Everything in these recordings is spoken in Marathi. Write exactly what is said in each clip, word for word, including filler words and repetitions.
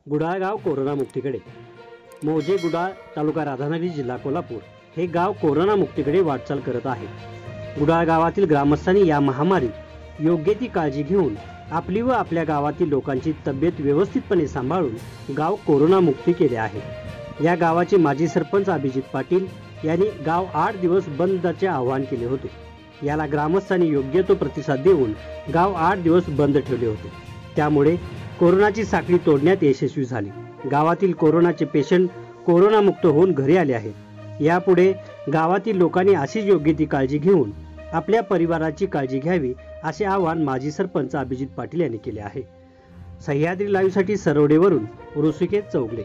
गुडाळगाव कोरोनामुक्तीकडे. मोजे गुडाळ तालुका राधानगरी जिल्हा कोल्हापूर हे गाव कोरोनामुक्तीकडे वाटचाल करत आहे. गुडाळ गावातील ग्रामस्थांनी या महामारीत योग्य ती काळजी घेऊन आपली व आपल्या गावातील लोकांची तब्येत व्यवस्थितपणे सांभाळून गाव कोरोनामुक्ती केले आहे. या गावाचे माजी सरपंच अभिजित पाटील यांनी गाव आठ दिवस बंदचे आवाहन केले होते. याला ग्रामस्थांनी योग्य तो प्रतिसाद देऊन गाव आठ दिवस बंद ठेवले होते. त्यामुळे कोरोनाची साखळी तोडण्यात यशस्वी झाली. गावातील कोरोनाचे पेशंट कोरोनामुक्त होऊन घरी आले आहेत. यापुढे गावातील लोकांनी अशीच योग्य ती काळजी घेऊन आपल्या परिवाराची काळजी घ्यावी असे आवाहन माजी सरपंच अभिजित पाटील यांनी केले आहे. सह्याद्री लाईव्ह साठी सरवडेवरून ऋषिकेश चौगले.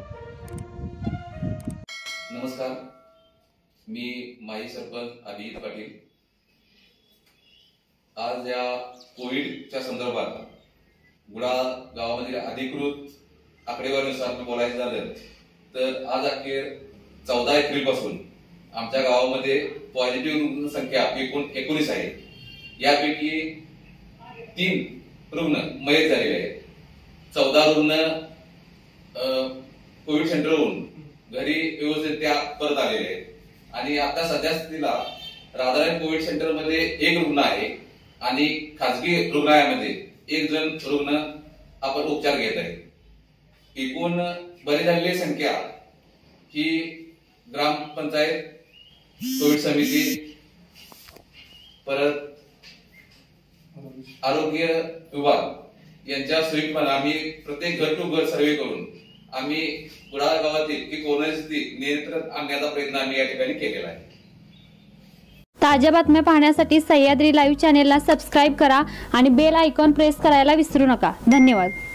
नमस्कार, मी माजी सरपंच अभिजित पाटील. आज या कोविडच्या संदर्भात गुडाळ गावामधील अधिकृत आकडेवारीनुसार बोलायचं झालं तर आज अखेर चौदा एप्रिल पासून आमच्या गावामध्ये पॉझिटिव्ह रुग्ण संख्या एकूण एकोणीस आहे. यापैकी तीन रुग्ण मयत झालेले आहेत. चौदा रुग्ण कोविड सेंटरवरून घरी व्यवस्थितरित्या परत आलेले आहेत. आणि आता सध्या स्थितीला राधानगरी कोविड सेंटरमध्ये एक रुग्ण आहे आणि खासगी रुग्णालयामध्ये एक जण रुग्ण आपण उपचार घेत आहे. एकूण बरी झालेली संख्या ही ग्रामपंचायत, कोविड समिती, परत आरोग्य विभाग यांच्या संयुक्तपणे आम्ही प्रत्येक घर टू घर सर्वे करून आम्ही गुडाळ गावातील की कोरोनाची स्थिती नियंत्रणात आणण्याचा प्रयत्न आम्ही या ठिकाणी केलेला आहे. ताज्या बातम्या पाहण्यासाठी सह्याद्री लाईव्ह चॅनेलला सबस्क्राईब करा आणि बेल आयकॉन प्रेस करायला विसरू नका. धन्यवाद.